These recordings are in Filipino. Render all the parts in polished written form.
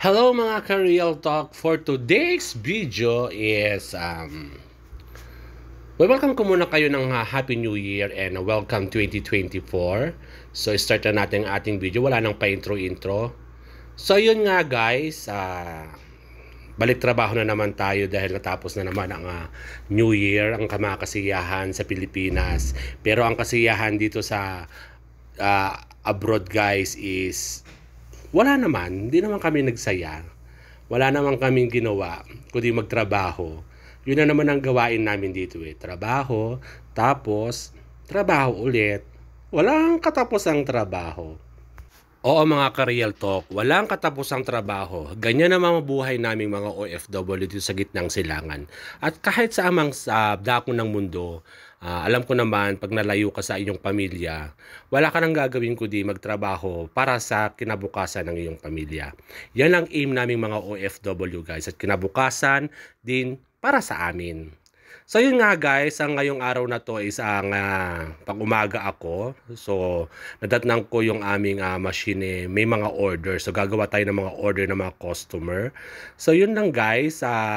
Hello mga ka-Real Talk. For today's video is welcome ko muna kayo ng Happy New Year and welcome 2024. So start na natin ang ating video. Wala nang pa-intro-intro. So yun nga guys, balik trabaho na naman tayo dahil natapos na naman ang New Year, ang kamakasiyahan sa Pilipinas. Pero ang kasiyahan dito sa abroad guys is wala naman, hindi naman kami nagsaya. Wala naman kaming ginawa, kundi magtrabaho. Yun na naman ang gawain namin dito eh. Trabaho, tapos trabaho ulit. Walang katapusang trabaho. Oo mga ka-Real Talk, walang katapusang trabaho. Ganyan naman ang buhay naming mga OFW dito sa gitnang silangan. At kahit sa amang sa dako ng mundo, alam ko naman pag nalayo ka sa iyong pamilya, wala ka nang gagawin kundi magtrabaho para sa kinabukasan ng iyong pamilya. Yan ang aim naming mga OFW guys, at kinabukasan din para sa amin. So yun nga guys, ang ngayong araw na to is ang pag-umaga ako. So nadatnang ko yung aming machine may mga order. So gagawa tayo ng mga order ng mga customer. So yun lang guys,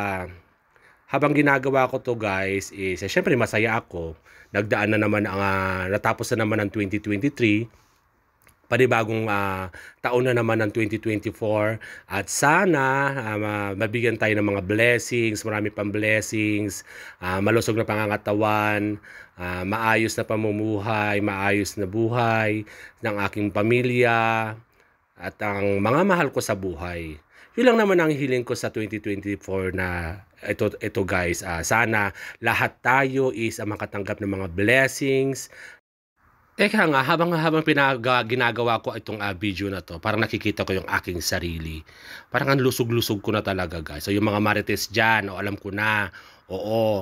habang ginagawa ko to guys is syempre masaya ako. Nagdaan na naman ang natapos na naman ang 2023. Panibagong taon na naman ng 2024 at sana mabigyan tayo ng mga blessings, marami pang blessings, malusog na pangangatawan, maayos na pamumuhay, maayos na buhay ng aking pamilya at ang mga mahal ko sa buhay. Yun lang naman ang hiling ko sa 2024 na ito guys, sana lahat tayo is makatanggap ng mga blessings. Teka nga, habang ginagawa ko itong video na to, parang nakikita ko yung aking sarili. Parang ang lusog-lusog ko na talaga guys. So yung mga marites dyan, alam ko na, oo,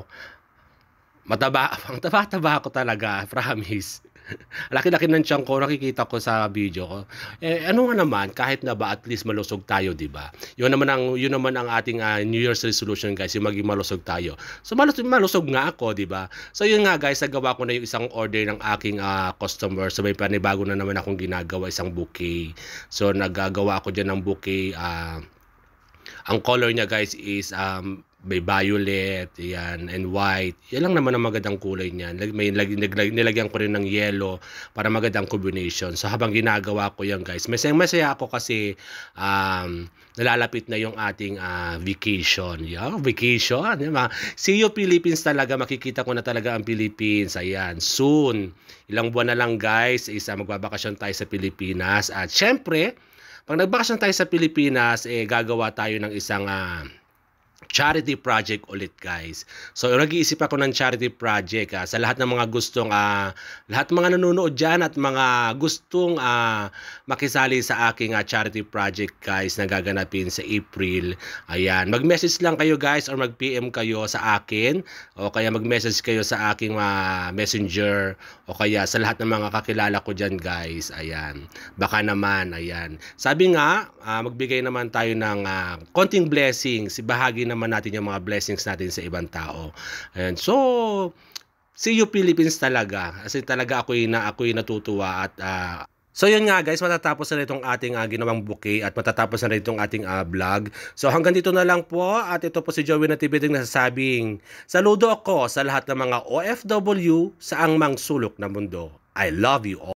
mataba, ang taba-taba ako talaga, promise. Laki-laki ng tiyan ko, nakikita ko sa video ko. Ano nga naman, kahit na ba at least malusog tayo, di ba? Yun naman ang ating New Year's resolution guys, yung maging malusog tayo. So malusog nga ako, di ba? So yun nga guys, nagawa ko na yung isang order ng aking customer. So may panibago na naman akong ginagawa, isang bouquet. So nagagawa ako dyan ng bouquet. Ang color niya guys is may violet, yan, and white. Yan lang naman ang magandang kulay niyan. Nilagyan ko rin ng yellow para magandang combination. So habang ginagawa ko yan guys, masaya ako kasi nalalapit na yung ating vacation. Yeah, vacation. Diba? See you Philippines talaga. Makikita ko na talaga ang Philippines. Ayan, soon. Ilang buwan na lang guys, magbabakasyon tayo sa Pilipinas. At syempre, pag nagbakasyon tayo sa Pilipinas, gagawa tayo ng isang charity project ulit guys. So nag-iisip ako ng charity project sa lahat ng mga gustong lahat ng mga nanonood dyan at mga gustong makisali sa aking charity project guys na gaganapin sa April. Ayan, mag-message lang kayo guys or mag-PM kayo sa akin o kaya mag-message kayo sa aking messenger o kaya sa lahat ng mga kakilala ko dyan guys. Ayan, baka naman, ayan. Sabi nga, magbigay naman tayo ng konting blessings, ibahagi naman natin yung mga blessings natin sa ibang tao. Ayan. So, see you Philippines talaga. Kasi talaga ako'y natutuwa at so yun nga guys, matatapos na itong ating ginawang bouquet at matatapos na itong ating vlog. So hanggang dito na lang po at ito po si Joey Nativideng nasasabing saludo ako sa lahat ng mga OFW sa angmang sulok na mundo. I love you all.